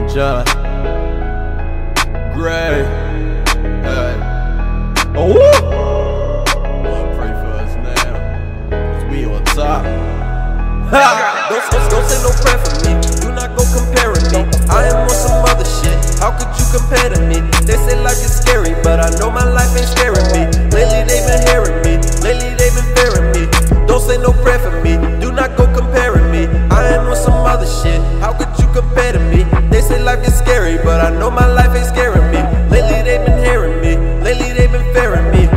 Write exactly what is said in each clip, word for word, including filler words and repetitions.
John Gray. Hey. Oh, Lord, pray for us now, cause we on top. Ha! Don't, don't, don't say no prayer for me. Do not go comparing me. I am on some other shit. How could you compare to me? They say life is scary, but I know my life ain't scaring me. Lately they been hearing me. Lately they been fearing me. Don't say no prayer for me. Do not go comparing me. I am on some other shit. How could you compare to me? They say life is scary, but I know my life ain't scaring me. Lately they been hearing me. Lately they been fearing me.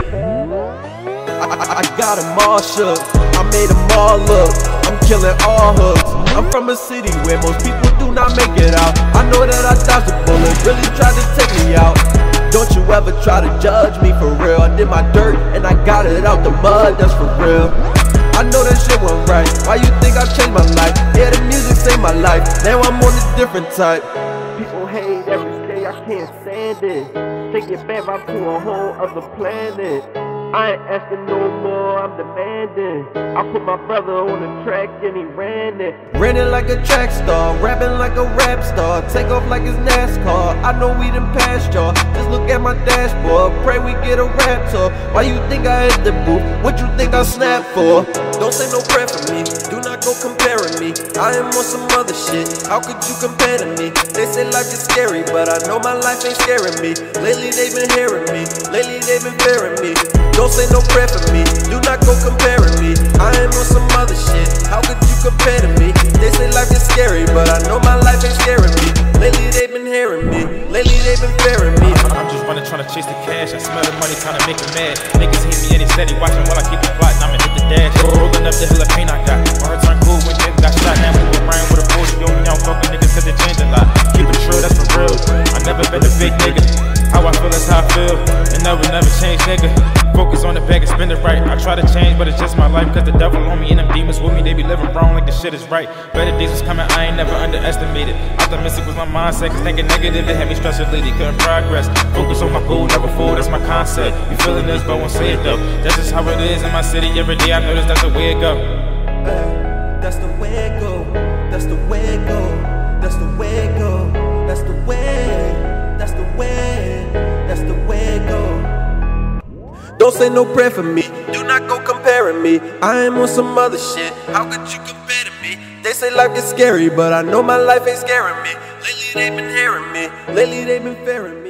I, I, I got them all shook. I made them all look. I'm killing all hooks. I'm from a city where most people do not make it out. I know that I dodged a bullet, really tried to take me out. Don't you ever try to judge me for real. I did my dirt and I got it out the mud, that's for real. I know that shit wasn't right. Why you think I changed my life? Yeah, the music saved my life. Now I'm on a different type. People hate every day, I can't stand it. Take it back out to a whole other planet. I ain't asking no more, I'm demanding. I put my brother on the track and he ran it. Ran it like a track star, rapping like a rap star. Take off like it's NASCAR, I know we done passed y'all. Just look at my dashboard, pray we get a rap tour. Why you think I hit the booth? What you think I snap for? Don't say no prayer for me, do not go comparing me. I am on some other shit, how could you compare to me? They say life is scary, but I know my life ain't scaring me. Lately they been hearing me, lately they been fearing me. Don't say no prayer for me, do not go comparing me. I am on some other shit, how could you compare to me? They say life is scary, but I know my life ain't scaring me. Lately they been hearing me, lately they been fearing me. I'm just running trying to chase the cash, I smell the money trying to make it mad. Niggas hate me and they steady watching while I keep the plot, and I'ma hit the dash. Rolling up the hill of pain I got, my heart turned cool when niggas got shot. Now we go around with a forty on me, I don't fuck with niggas cause they changed a lot. Keep it true, that's for real, I never been a fake nigga. How I feel is how I feel, and never, never change, nigga. Focus on the bag and spend it right. I try to change, but it's just my life. Cause the devil on me and them demons with me, they be living wrong like the shit is right. Better days was coming, I ain't never underestimated. Optimistic was my mindset, cause thinking negative, it had me stressed lately, couldn't progress. Focus on my goal, never fall, that's my concept. You feeling this, but won't say it though. That's just how it is in my city, every day I notice that's the way it go. Uh, that's the way it go, that's the way it go, that's the way it go, that's the way, that's the way, that's the way it go. Don't say no prayer for me, do not go comparing me. I am on some other shit, how could you compare to me? They say life is scary, but I know my life ain't scaring me. Lately they been hearing me, lately they been fearing me.